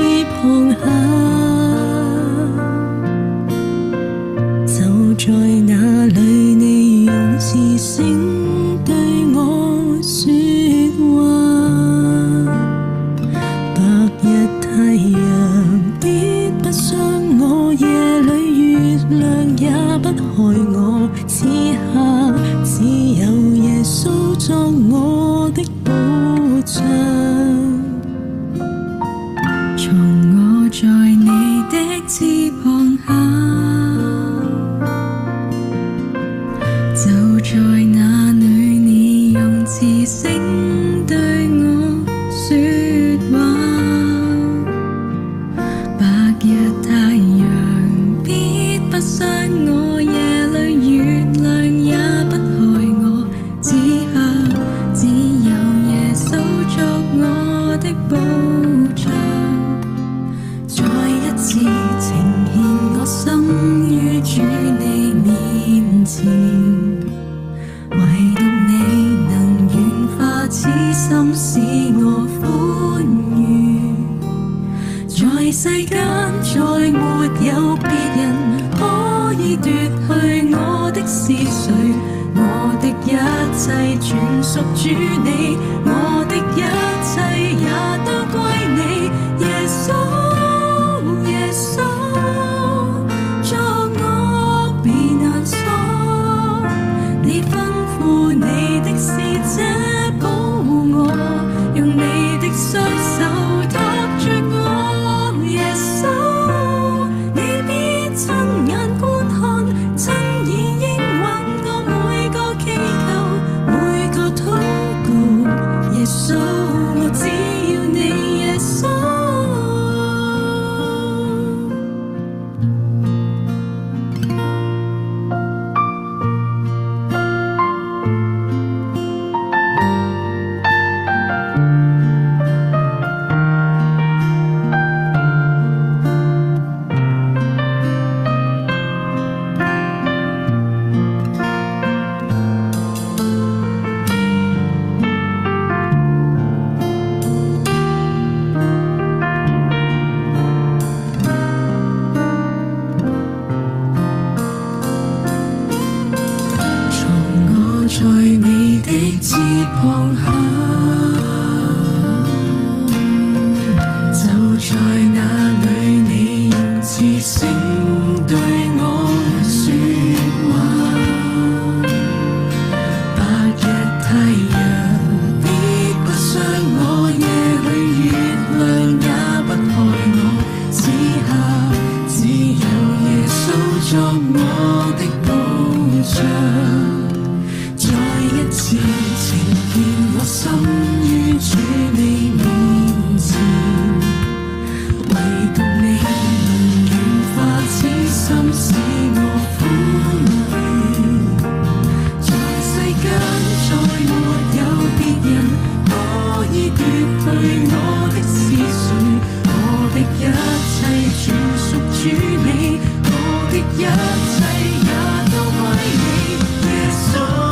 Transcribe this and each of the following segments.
翅膀下，就在那裏你用慈聲對我說話。白日太陽必不傷我，夜裏月亮也不害我，此刻只有耶穌作我的保障。從我在你的翅膀下，就在那裏你用慈聲對我說話。白日太陽必不傷我，夜裏月亮也不害我，此刻只有耶穌作我的保障。再一次呈現我心於主你面前，唯獨你能軟化此心，使我歡愉。在世間再沒有別人可以奪去我的是誰，我的一切全屬主你，我的一切也都歸你。耶穌耶穌，作惡避難所，你吩咐你的使者保護我，用你的雙手托着我。耶穌，你必親眼觀看，親耳應允我每個祈求，每個禱告。耶穌，我只要你。耶穌，在你的翅膀下，就在那裏你用慈聲對我說話。白日太陽必不傷我，夜裏月亮也不害我，此刻只有耶穌作我的保障。再一次呈現我心於主你面前，唯獨你能軟化此心，使我歡愉。在世間再沒有別人可以奪去我的是誰，我的一切全屬主你，我的一切也都歸你。耶穌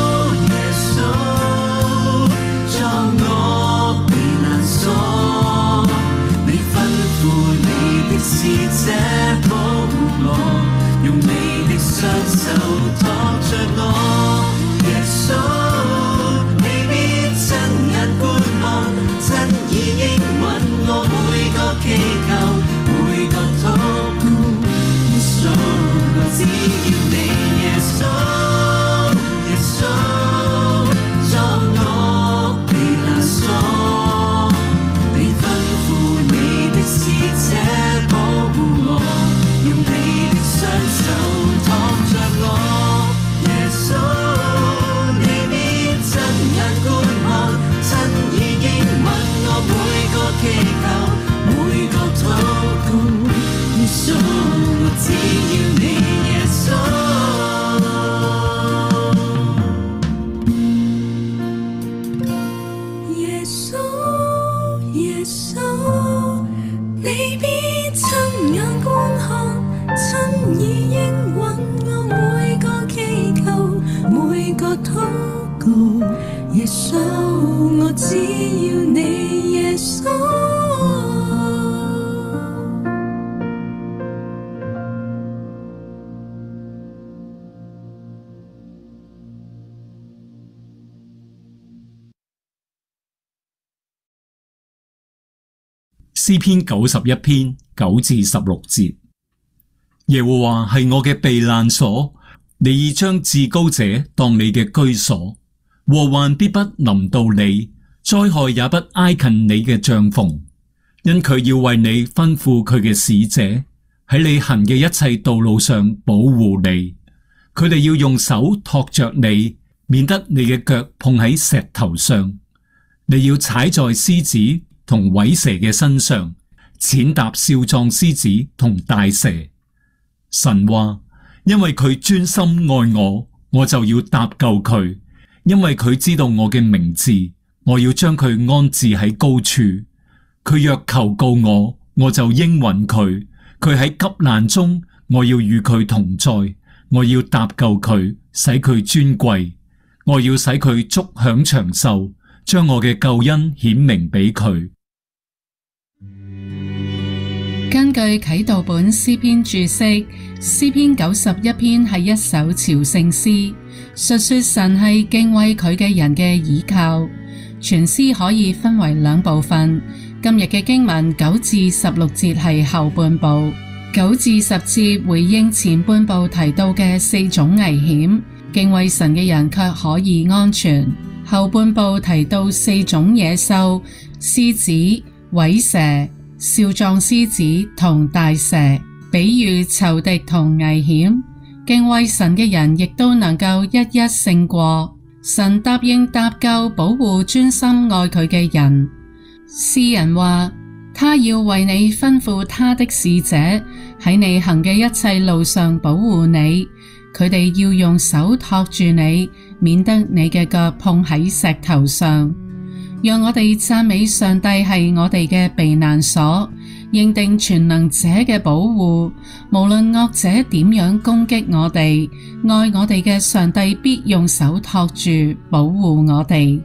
使者保護我，用你的雙手托着我。耶穌，你必親眼觀看，親耳應允我每個祈求，每個禱告。耶穌，我只要你。耶穌，耶穌，作惡避難所，你吩咐你的使者保護我，用你的雙手托着我。耶穌，你必親眼觀看，親耳應允我每個祈求，每個禱告。耶穌，我只要你。耶穌，耶穌，耶穌，你必親眼觀看，親耳應允我每個祈求，每個禱告。耶穌，我只要你。耶穌。 詩篇91篇9至16節。耶和華係我嘅避難所，你已將至高者當你嘅居所。禍患必不臨到你，災害也不挨近你嘅帳篷，因佢要為你吩咐佢嘅使者，喺你行嘅一切道路上保護你。佢哋要用手托着你，免得你嘅腳碰喺石頭上。你要踩在獅子同虺蛇嘅身上，踐踏少壯獅子同大蛇。神話，因為佢專心愛我，我就要搭救佢。因為佢知道我嘅名字，我要將佢安置喺高處。佢若求告我，我就應允佢。佢喺急難中，我要與佢同在。我要搭救佢，使佢尊貴。我要使佢足享長壽，將我嘅救恩顯明俾佢。 根據啟導本詩篇注釋，詩篇91篇係一首朝聖詩，述說神係敬畏佢嘅人嘅倚靠。全詩可以分為兩部分。今日嘅經文9至16節係後半部，9至10節回應前半部提到嘅4種危險，敬畏神嘅人卻可以安全。後半部提到4種野獸：獅子、虺蛇、少壯獅子同大蛇，比喻仇敵同危險。敬畏神嘅人亦都能夠一一勝過。神答應搭救保護專心愛佢嘅人。詩人話，他要為你吩咐他的使者，喺你行嘅一切路上保護你。佢哋要用手托住你，免得你嘅腳碰喺石頭上。讓我哋讚美上帝係我哋嘅避難所，認定全能者嘅保護。無論惡者點樣攻擊我哋，愛我哋嘅上帝必用手托住保護我哋。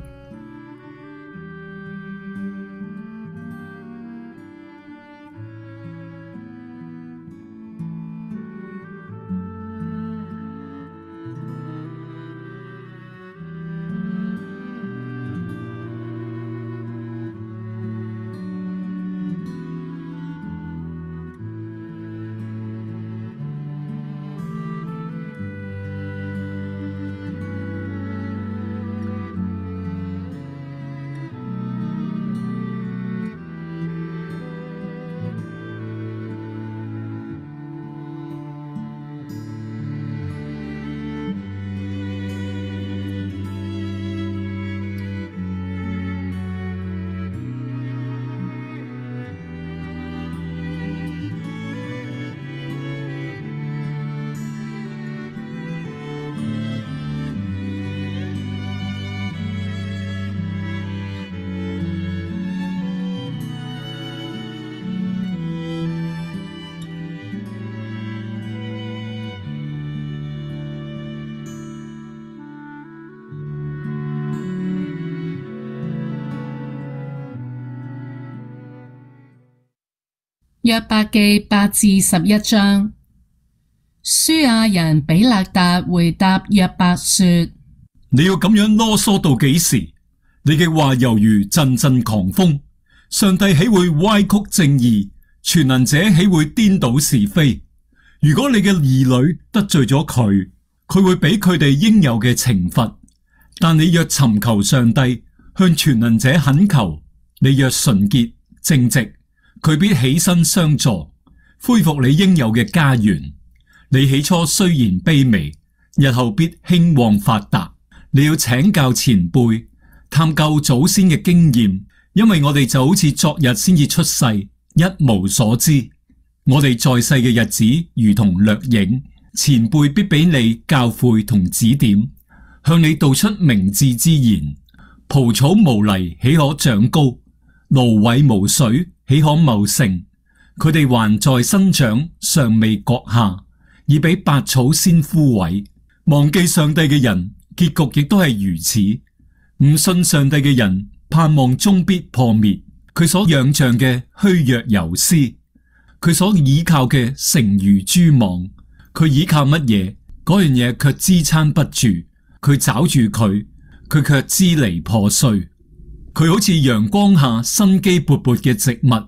約伯記8至11章。書亞人比勒達回答約伯說： 你要咁樣囉嗦到幾時？你嘅話猶如陣陣狂風。上帝豈會歪曲正義？全能者豈會顛倒是非？如果你嘅兒女得罪咗佢，佢會俾佢哋應有嘅懲罰。但你若尋求上帝，向全能者懇求，你若純潔正直，佢必起身相助，恢復你應有嘅家園。你起初雖然卑微，日後必興旺發達。你要請教前輩，探究祖先嘅經驗，因為我哋就好似昨日先至出世，一無所知。我哋在世嘅日子如同掠影，前輩必俾你教誨同指點，向你道出明智之言。蒲草無泥，豈可長高？蘆葦無水，豈可茂盛？佢哋還在生長，尚未割下，已比百草先枯萎。忘記上帝嘅人，結局亦都係如此。唔信上帝嘅人，盼望終必破滅。佢所仰仗嘅虛弱游絲，佢所倚靠嘅成如蛛網。佢倚靠乜嘢？嗰樣嘢卻支撐不住。佢抓住佢，佢卻支離破碎。佢好似陽光下生機勃勃嘅植物，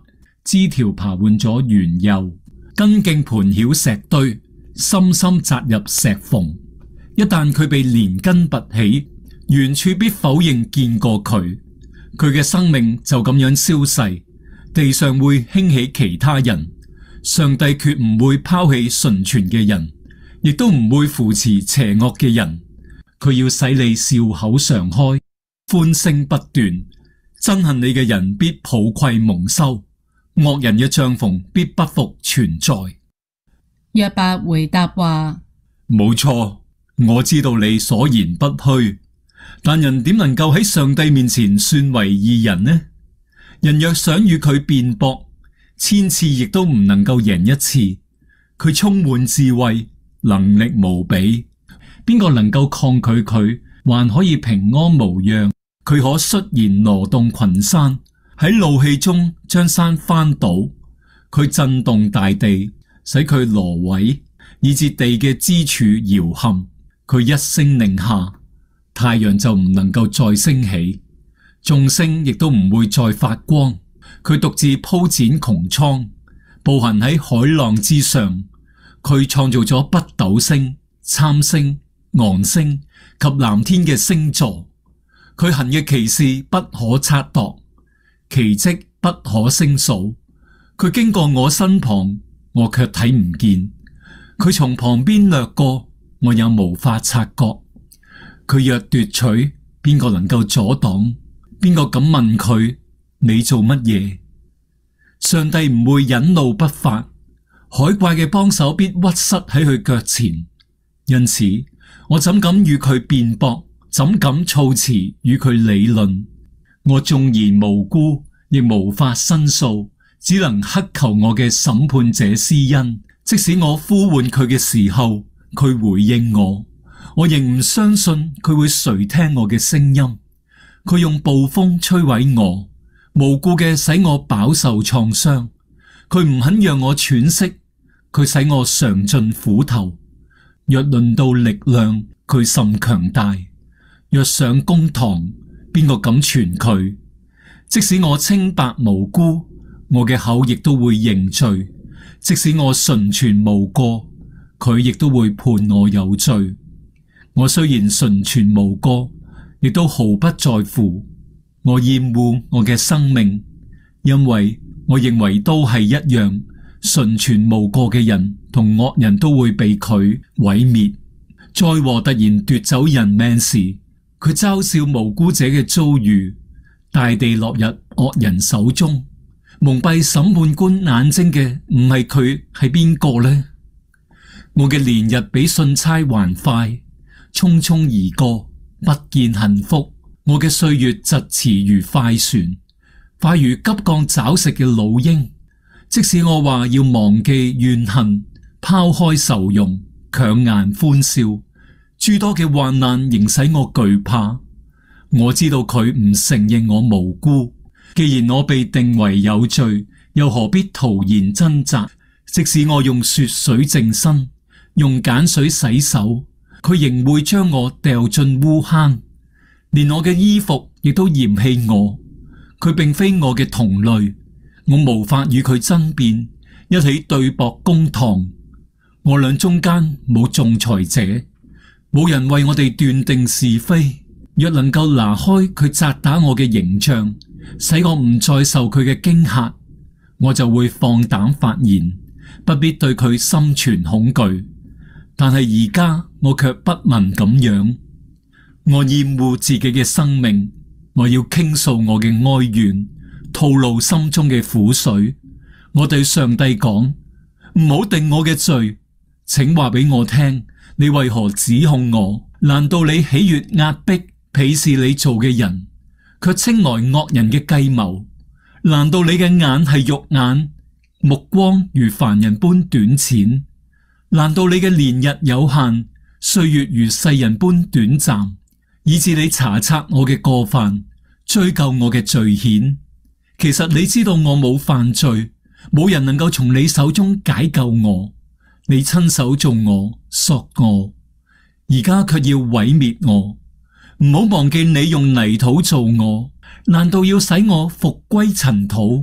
枝條爬滿咗圓幼，根莖盤繞石堆，深深扎入石縫。一旦佢被連根拔起，原處必否認見過佢，佢嘅生命就咁樣消逝。地上會興起其他人，上帝決唔會拋棄純全嘅人，亦都唔會扶持邪惡嘅人。佢要使你笑口常開，歡聲不斷。憎恨你嘅人必抱愧蒙羞，惡人嘅帳篷必不復存在。 約伯回答話： 冇錯，我知道你所言不虛，但人點能夠喺上帝面前算為義人呢？人若想與佢辯駁，千次亦都唔能夠贏一次。佢充滿智慧，能力無比，邊個能夠抗拒佢，還可以平安無恙？佢可率然挪動群山，喺怒氣中將山翻倒。佢震動大地，使佢挪位，以致地嘅支柱搖撼。佢一聲令下，太陽就唔能夠再升起，眾星亦都唔會再發光。佢獨自鋪展穹蒼，步行喺海浪之上。佢創造咗北斗星、參星、昂星及藍天嘅星座。佢行嘅奇事不可測度，奇蹟不可勝數。佢經過我身旁，我卻睇唔見；佢從旁邊掠過，我也無法察覺。佢若奪取，邊個能夠阻擋？邊個敢問佢：你做乜嘢？上帝唔會忍怒不發，海怪嘅幫手必屈膝喺佢腳前。因此，我怎敢與佢辯駁？怎敢措辭與佢理論？我縱然無辜，亦無法申訴，只能乞求我嘅審判者施恩。即使我呼喚佢嘅時候，佢回應我，我仍唔相信佢會垂聽我嘅聲音。佢用暴風摧毀我，無故嘅使我飽受創傷。佢唔肯讓我喘息，佢使我嘗盡苦頭。若論到力量，佢甚強大。若上公堂，邊個敢傳佢？即使我清白無辜，我嘅口亦都會認罪；即使我純全無過，佢亦都會判我有罪。我雖然純全無過，亦都毫不在乎。我厭惡我嘅生命，因為我認為都係一樣，純全無過嘅人同惡人都會被佢毀滅。災禍突然奪走人命時，佢嘲笑無辜者嘅遭遇，大地落入惡人手中。蒙蔽審判官眼睛嘅唔係佢，係邊個呢？我嘅年日比信差還快，匆匆而過，不見幸福。我嘅歲月疾馳如快船，快如急降抓食嘅老鷹。即使我話要忘記怨恨，拋開愁容，強顏歡笑，諸多嘅患難仍使我懼怕。我知道佢唔承認我無辜，既然我被定為有罪，又何必徒然掙扎？即使我用雪水淨身，用鹼水洗手，佢仍會將我掉進烏坑。連我嘅衣服亦都嫌棄我。佢並非我嘅同類，我無法與佢爭辯，一起對簿公堂。我倆中間冇仲裁者，冇人為我哋斷定是非。若能夠拿開佢責打我嘅形象，使我唔再受佢嘅驚嚇，我就會放膽發言，不必對佢心存恐懼。但係而家我卻不能咁樣。我厭惡自己嘅生命，我要傾訴我嘅哀怨，吐露心中嘅苦水。我對上帝講：唔好定我嘅罪，請話俾我聽，你為何指控我？難道你喜悅壓迫鄙視你做嘅人，卻稱來惡人嘅計謀？難道你嘅眼係肉眼，目光如凡人般短淺？難道你嘅年日有限，歲月如世人般短暫，以致你查察我嘅過犯，追究我嘅罪愆？其實你知道我冇犯罪，冇人能夠從你手中解救我。你親手做我，索我，而家卻要毀滅我。唔好忘記你用泥土做我，難道要使我復歸塵土？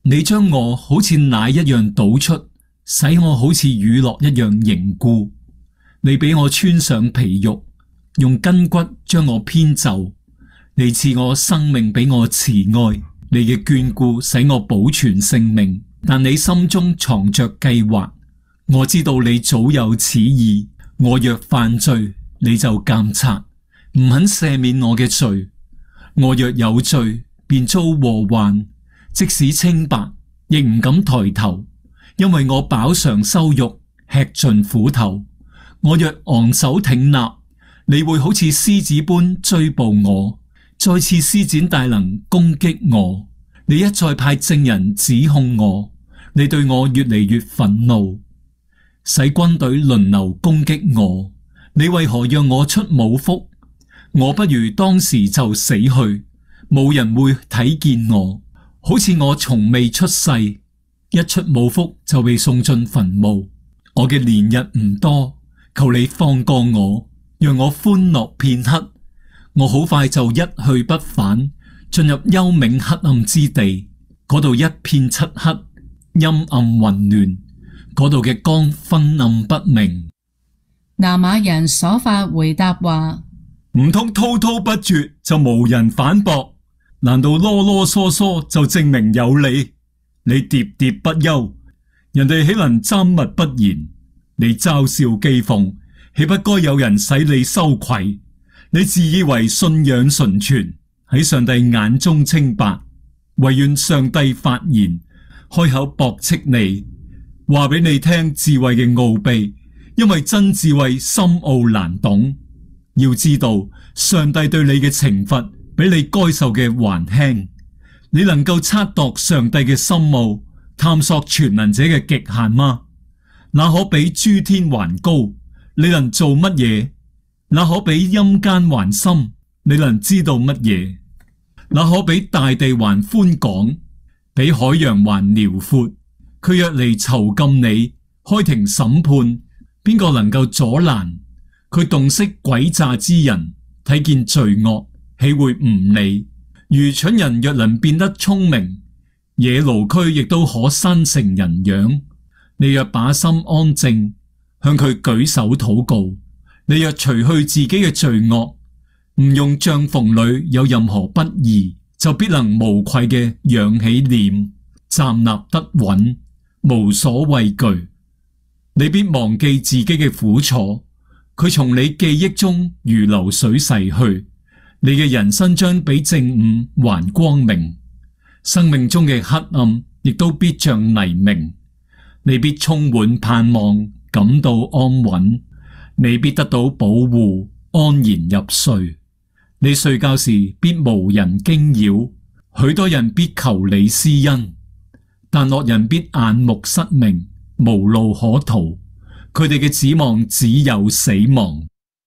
你將我好似奶一樣倒出，使我好似乳酪一樣凝固。你俾我穿上皮肉，用筋骨將我編就。你賜我生命俾我慈愛，你嘅眷顧使我保存性命。但你心中藏着計劃，我知道你早有此意。我若犯罪，你就監察，唔肯赦免我嘅罪。我若有罪，便遭禍患。即使清白，亦唔敢抬頭，因為我飽嘗羞辱，吃盡苦頭。我若昂首挺立，你會好似獅子般追捕我，再次施展大能攻擊我。你一再派證人指控我，你對我越嚟越憤怒，使軍隊輪流攻擊我。你為何讓我出母腹？我不如當時就死去，冇人會睇見我。好似我從未出世，一出母腹就被送進墳墓。我嘅年日唔多，求你放過我，讓我歡樂片刻。我好快就一去不返，進入幽冥黑暗之地。嗰度一片漆黑，陰暗混亂，嗰度嘅光昏暗不明。 拿瑪人所法回答話： 唔通滔滔不絕就無人反駁？難道囉囉嗦嗦就證明有理？你喋喋不休，人哋豈能緘默不言？你嘲笑譏諷，豈不該有人使你羞愧？你自以為信仰純全，喺上帝眼中清白，唯願上帝發言，開口駁斥你，話俾你聽智慧嘅奧秘，因為真智慧深奧難懂。要知道，上帝對你嘅懲罰比你該受嘅還輕。你能夠測度上帝嘅深奧，探索全能者嘅極限嗎？那可比諸天還高？你能做乜嘢？那可比陰間還深？你能知道乜嘢？那可比大地還寬廣，比海洋還遼闊？佢若嚟囚禁你，開庭審判，邊個能夠阻攔？佢洞悉詭詐之人，睇見罪惡，豈會唔理？愚蠢人若能變得聰明，野驢駒亦都可生成人樣。你若把心安靜，向佢舉手禱告，你若除去自己嘅罪惡，唔用帳篷裏有任何不義，就必能無愧嘅仰起臉，站立得穩，無所畏懼。你必忘記自己嘅苦楚，佢從你記憶中如流水逝去。你嘅人生將比正午還光明，生命中嘅黑暗亦都必像黎明。你必充滿盼望，感到安穩，你必得到保護，安然入睡。你睡覺時必無人驚擾，許多人必求你施恩，但惡人必眼目失明，無路可逃。佢哋嘅指望只有死亡。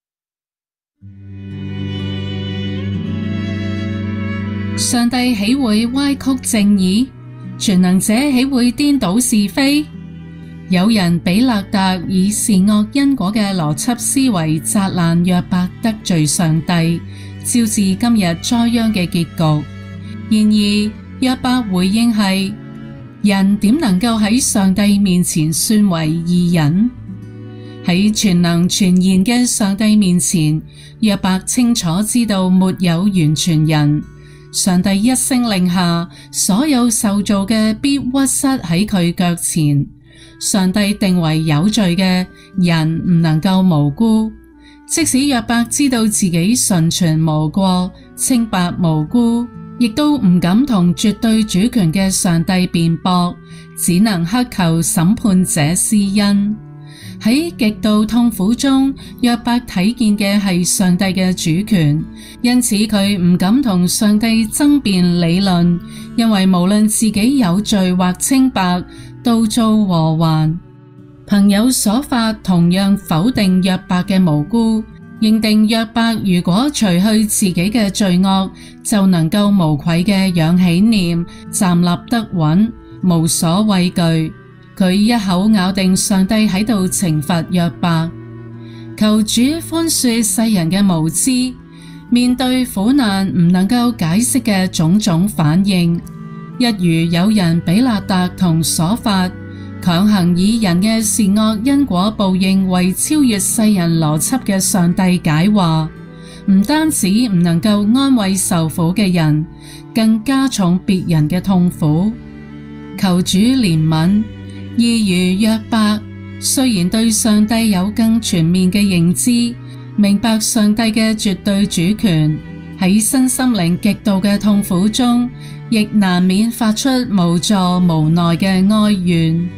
上帝豈會歪曲正義？全能者豈會顛倒是非？有人比勒達以善惡因果嘅邏輯思維責難約伯得罪上帝，招致今日災殃嘅結局。然而約伯回應係：人點能夠喺上帝面前算為義人？喺全能全然嘅上帝面前，約伯清楚知道沒有完全人。上帝一聲令下，所有受造嘅必屈膝喺佢腳前。上帝定為有罪嘅人唔能夠無辜，即使約伯知道自己純全無過、清白無辜，亦都唔敢同絕對主權嘅上帝辯駁，只能乞求審判者施恩。喺極度痛苦中，約伯睇見嘅係上帝嘅主權，因此佢唔敢同上帝爭辯理論，因為無論自己有罪或清白，都遭禍患。朋友所法同樣否定約伯嘅無辜，認定約伯如果除去自己嘅罪惡，就能夠無愧嘅仰起臉，站立得穩，無所畏懼。佢一口咬定上帝喺度懲罰約伯，求主寬恕世人嘅無知，面對苦難唔能夠解釋嘅種種反應。 一如有人比勒達同所法，強行以人嘅善惡因果報應為超越世人邏輯嘅上帝解話，唔單止唔能夠安慰受苦嘅人，更加重別人嘅痛苦。求主憐憫。意如約伯，雖然對上帝有更全面嘅認知，明白上帝嘅絕對主權，喺身心靈極度嘅痛苦中，亦難免發出無助無奈嘅哀怨。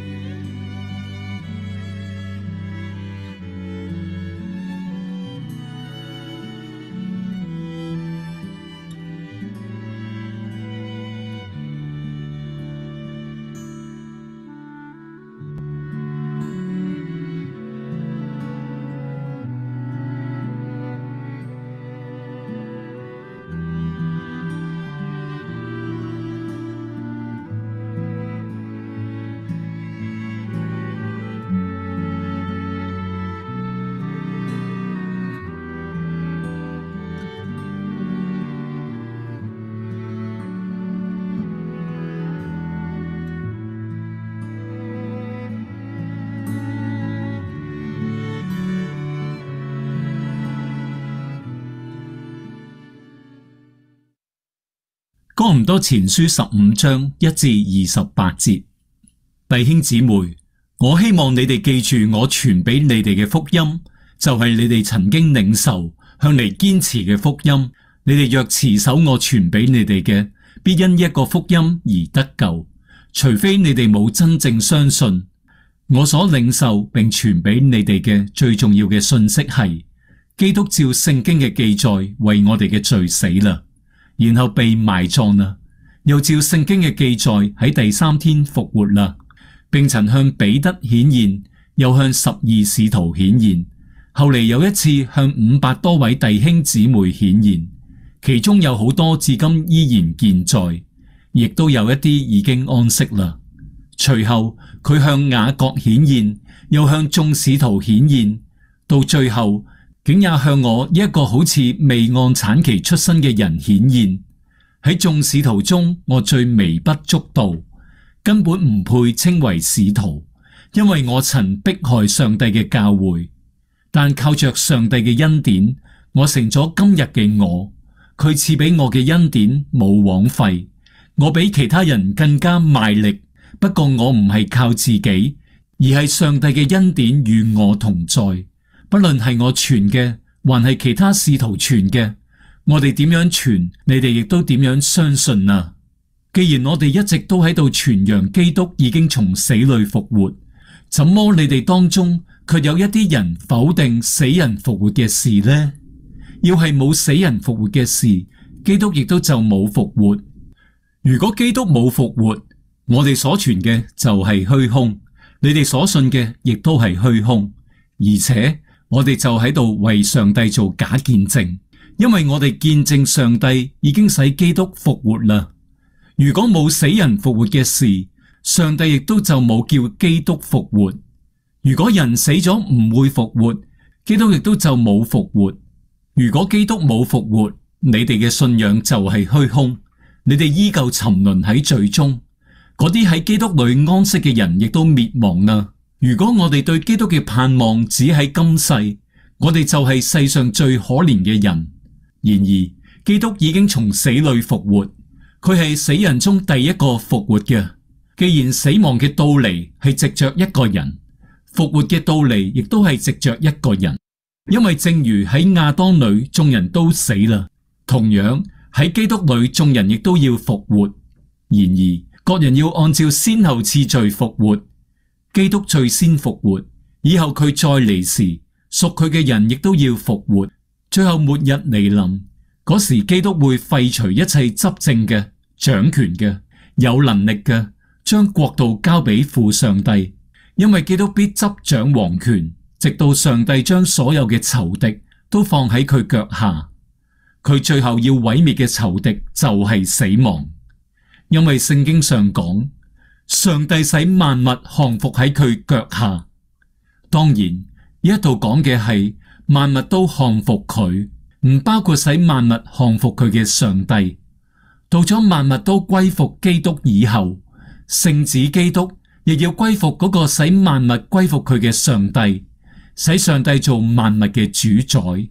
哥林多前書15章1至28節，弟兄姊妹，我希望你哋記住我傳俾你哋嘅福音，就係你哋曾經領受向嚟堅持嘅福音。你哋若持守我傳俾你哋嘅，必因一個福音而得救，除非你哋冇真正相信。我所領受並傳俾你哋嘅最重要嘅信息係，基督照聖經嘅記載為我哋嘅罪死啦，然後被埋葬啦，又照聖經嘅記載喺第3天復活啦，並曾向彼得顯現，又向12使徒顯現，後嚟有一次向500多位弟兄姊妹顯現，其中有好多至今依然健在，亦都有一啲已經安息啦。隨後佢向雅各顯現，又向眾使徒顯現，到最後竟也向我一個好似未按產期出生嘅人顯現。喺眾使徒中，我最微不足道，根本唔配稱為使徒，因為我曾迫害上帝嘅教會。但靠着上帝嘅恩典，我成咗今日嘅我。佢賜俾我嘅恩典冇枉費，我比其他人更加賣力。不過我唔係靠自己，而係上帝嘅恩典與我同在。不論係我傳嘅，還係其他使徒傳嘅，我哋點樣傳，你哋亦都點樣相信啊！既然我哋一直都喺度傳揚基督已經從死裏復活，怎麼你哋當中卻有一啲人否定死人復活嘅事呢？要係冇死人復活嘅事，基督亦都就冇復活。如果基督冇復活，我哋所傳嘅就係虛空，你哋所信嘅亦都係虛空，而且我哋就喺度為上帝做假見證，因為我哋見證上帝已經使基督復活啦。如果冇死人復活嘅事，上帝亦都就冇叫基督復活。如果人死咗唔會復活，基督亦都就冇復活。如果基督冇復活，你哋嘅信仰就係虛空，你哋依舊沉淪喺罪中。嗰啲喺基督裏安息嘅人亦都滅亡啦。如果我哋對基督嘅盼望只喺今世，我哋就係世上最可憐嘅人。然而，基督已經從死裏復活，佢係死人中第一個復活嘅。既然死亡嘅到嚟係藉着一個人，復活嘅到嚟亦都係藉着一個人。因為正如喺亞當裏眾人都死啦，同樣喺基督裏眾人亦都要復活。然而，各人要按照先後次序復活。基督最先復活，以後佢再嚟時，屬佢嘅人亦都要復活。最後末日來臨，嗰時基督會廢除一切執政嘅、掌權嘅、有能力嘅，將國度交俾父上帝。因為基督必執掌王權，直到上帝將所有嘅仇敵都放喺佢腳下。佢最後要毀滅嘅仇敵就係死亡。因為聖經上講，上帝使萬物降服喺佢腳下。當然，呢一度講嘅係萬物都降服佢，唔包括使萬物降服佢嘅上帝。 到咗萬物都歸服基督以後，聖子基督亦要歸服嗰個使萬物歸服佢嘅上帝，使上帝做萬物嘅主宰。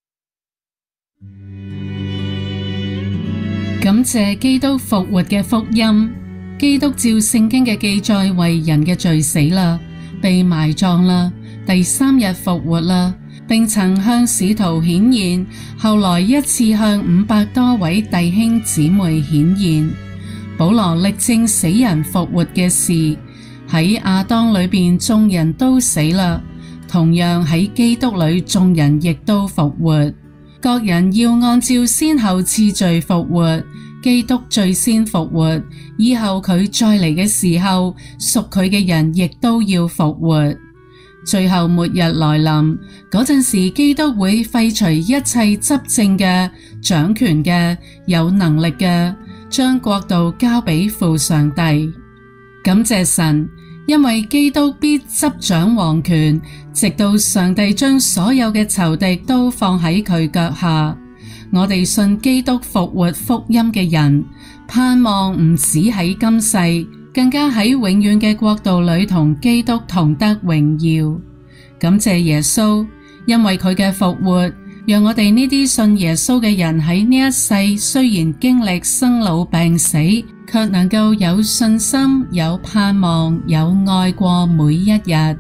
感謝基督復活嘅福音。基督照聖經嘅記載為人嘅罪死啦，被埋葬啦，第3日復活啦，並曾向使徒顯現，後來一次向500多位弟兄姊妹顯現。保羅力證死人復活嘅事，喺亞當裏邊眾人都死啦，同樣喺基督裏眾人亦都復活。各人要按照先後次序復活，基督最先復活，以後佢再嚟嘅時候，屬佢嘅人亦都要復活。最後末日來臨嗰陣時，基督會廢除一切執政嘅、掌權嘅、有能力嘅，將國度交俾父上帝。感謝神，因為基督必執掌王權，直到上帝將所有嘅仇敵都放喺佢腳下。我哋信基督復活福音嘅人，盼望唔止喺今世，更加喺永遠嘅國度裏同基督同得榮耀。感謝耶穌，因為佢嘅復活，讓我哋呢啲信耶穌嘅人喺呢一世雖然經歷生老病死，卻能夠有信心、有盼望、有愛過每一日。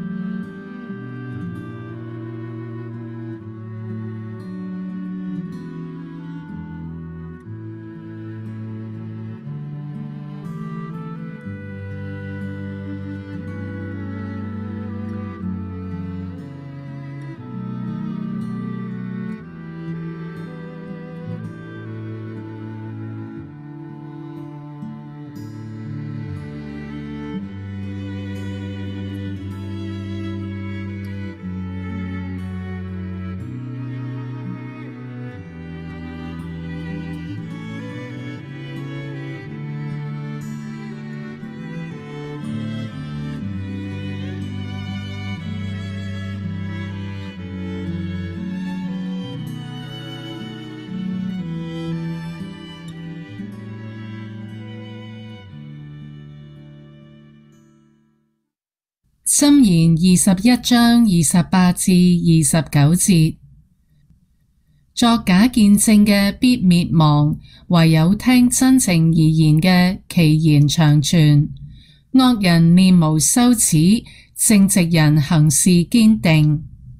箴言21章28至29節，作假見證嘅必滅亡，唯有聽真情而言嘅，其言長存。惡人面無羞恥，正直人行事堅定。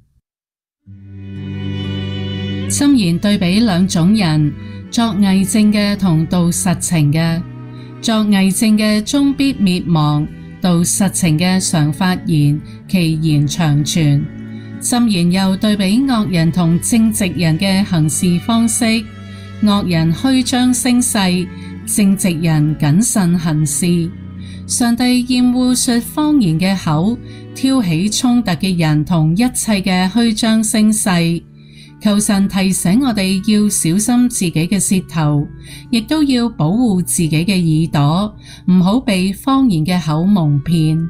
箴言對比兩種人，作偽證嘅同道實情嘅。作偽證嘅終必滅亡，道實情嘅常發言，其言長存。箴言又對比惡人同正直人嘅行事方式，惡人虛張聲勢，正直人謹慎行事。上帝厭惡說謊言嘅口，挑起衝突嘅人同一切嘅虛張聲勢。求神提醒我哋要小心自己嘅舌頭，亦都要保護自己嘅耳朵，唔好被謊言嘅口蒙騙。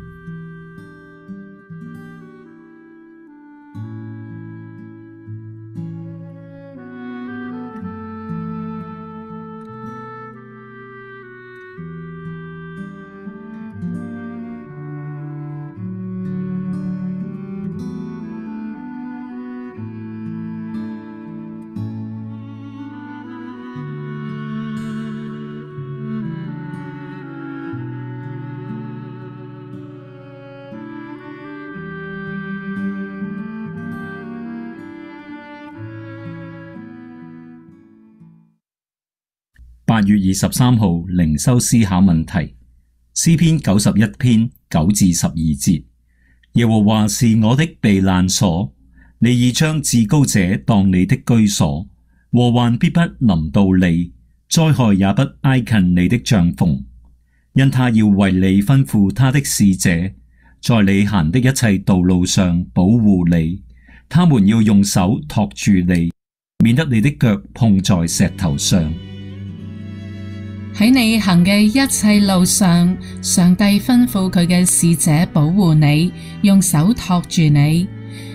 8月23號靈修思考問題，詩篇91篇9至12節。耶和華是我的避難所，你已將至高者當你的居所，禍患必不臨到你，災害也不挨近你的帳篷，因他要為你吩咐他的使者，在你行的一切道路上保護你，他們要用手托住你，免得你的腳碰在石頭上。 喺你行嘅一切路上，上帝吩咐佢嘅使者保護你，用手托住你。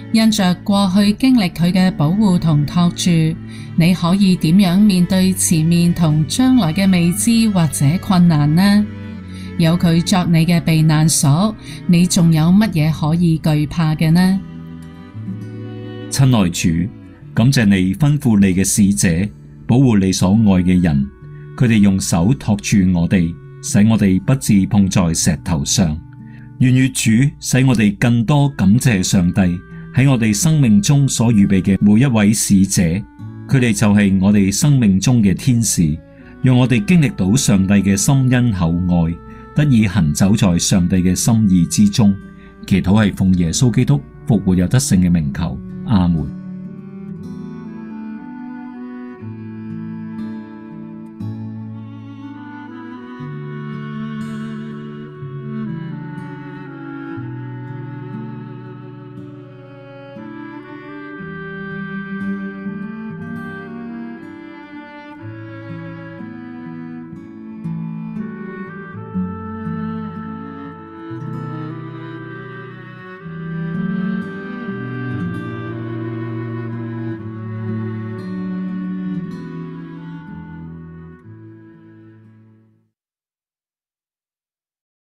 因着過去經歷佢嘅保護同托住，你可以點樣面對前面同將來嘅未知或者困難呢？有佢作你嘅避難所，你仲有乜嘢可以懼怕嘅呢？ 親愛主，感謝你吩咐你嘅使者保護你所愛嘅人，佢哋用手托住我哋，使我哋不致碰在石頭上。願與主使我哋更多感謝上帝喺我哋生命中所預備嘅每一位使者，佢哋就係我哋生命中嘅天使，讓我哋經歷到上帝嘅深恩厚愛，得以行走在上帝嘅心意之中。祈禱係奉耶穌基督復活又得勝嘅名求，阿門。